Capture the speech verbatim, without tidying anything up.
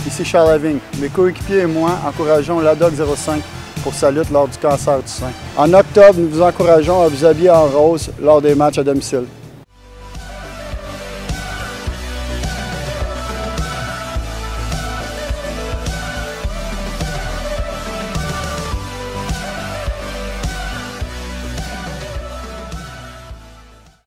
ici Charles Lavigne. Mes coéquipiers et moi encourageons l'A D O C zéro cinq pour sa lutte lors du cancer du sein. En octobre, nous vous encourageons à vous habiller en rose lors des matchs à domicile.